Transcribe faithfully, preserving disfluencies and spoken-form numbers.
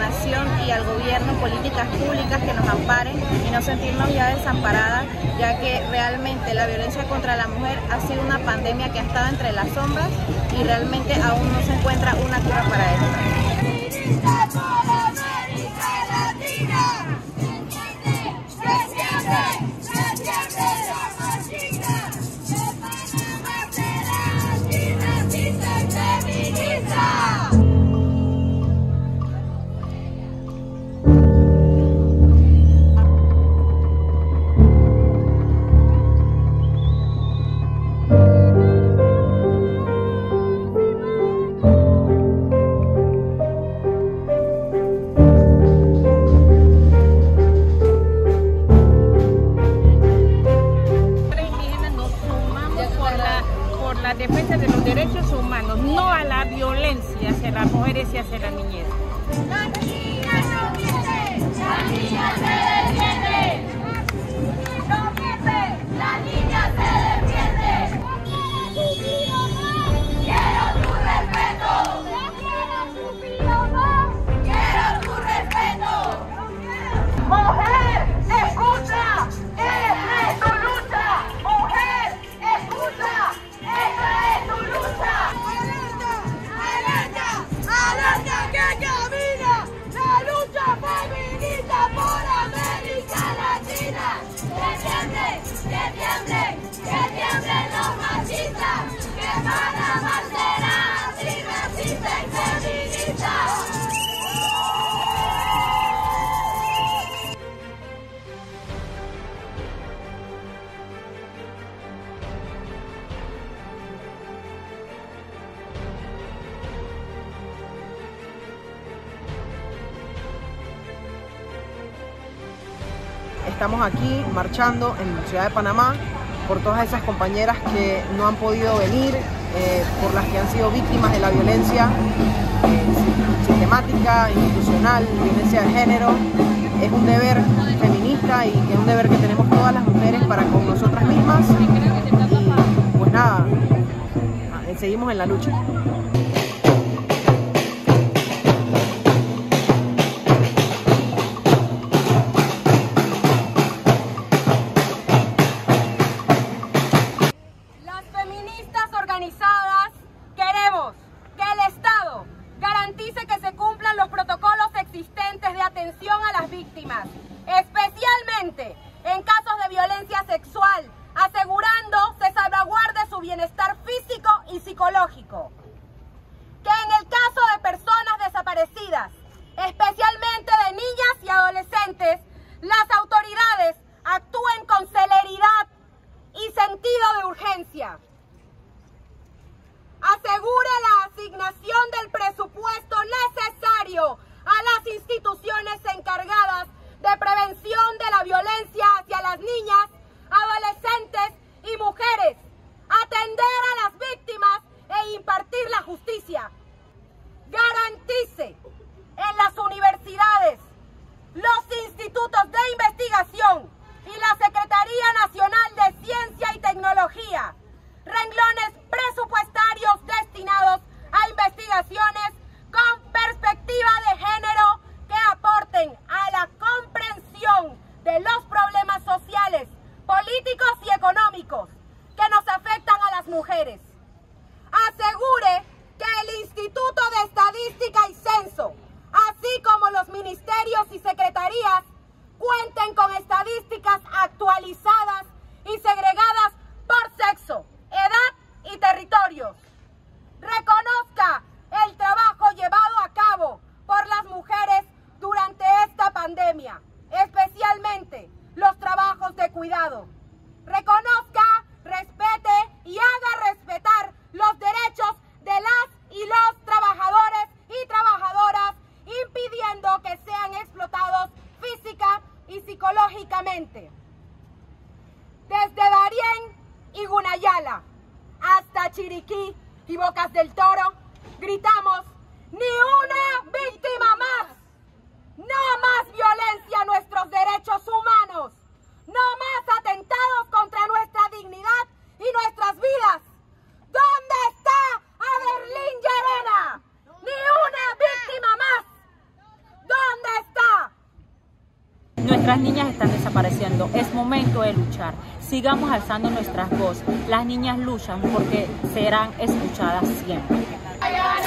nación y al gobierno políticas públicas que nos amparen y no sentirnos ya desamparadas, ya que realmente la violencia contra la mujer ha sido una pandemia que ha estado entre las sombras y realmente aún no se encuentra una cura para esto. La defensa de los derechos humanos, no a la violencia hacia las mujeres y hacia la niñez. La niña no miente, la niña se defiende. No miente, la niña se defiende. Quiero tu respeto. Quiero tu piroba. Quiero tu respeto. Mujer, escucha, esta es tu lucha. Mujer, escucha. ¡Esta es tu lucha! ¡Alerta! ¡Alerta! ¡Alerta que camina! ¡La lucha feminista por América Latina! ¡Que tiemblen! ¡Que tiemblen! ¡Que tiemblen los machistas! ¡Que Panamá será si resisten feministas! Estamos aquí marchando en Ciudad de Panamá por todas esas compañeras que no han podido venir, eh, por las que han sido víctimas de la violencia eh, sistemática, institucional, violencia de género. Es un deber feminista y es un deber que tenemos todas las mujeres para con nosotras mismas. Y pues nada, seguimos en la lucha. Organizadas queremos que el Estado garantice que se cumplan los protocolos existentes de atención a las víctimas, especialmente en casos de violencia sexual, asegurando se salvaguarde su bienestar físico y psicológico. Que en el caso de personas desaparecidas, especialmente de niñas y adolescentes, las autoridades actúen con celeridad y sentido de urgencia. Asegure la asignación del presupuesto necesario a las instituciones encargadas de prevención de la violencia hacia las niñas, adolescentes y mujeres, atender a las víctimas e impartir la justicia. Garantice en las universidades, los institutos de investigación y la Secretaría Nacional de Ciencia y Tecnología renglones presupuestarios destinados a investigaciones con perspectiva de género que aporten a la comprensión de los problemas sociales, políticos y económicos que nos afectan a las mujeres. Asegure que el Instituto de Estadística y Censo, así como los ministerios y secretarías, cuenten con estadísticas actualizadas y segregadas por sexo, edad y territorios. Reconozca el trabajo llevado a cabo por las mujeres durante esta pandemia, especialmente los trabajos de cuidado. Reconozca, respete y haga respetar los derechos de las y los trabajadores y trabajadoras, impidiendo que sean explotados física y psicológicamente. Desde Darién y Gunayala hasta Chiriquí y Bocas del Toro, gritamos: ¡ni una víctima más! ¡No más violencia a nuestros derechos humanos! ¡No más atentados contra nuestra dignidad y nuestras vidas! ¿Dónde está Aderlín Llerena? ¡Ni una víctima más! Nuestras niñas están desapareciendo. Es momento de luchar. Sigamos alzando nuestras voces. Las niñas luchan porque serán escuchadas siempre.